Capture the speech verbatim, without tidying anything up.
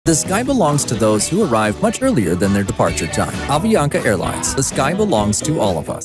The sky belongs to those who arrive much earlier than their departure time. Avianca Airlines. The sky belongs to all of us.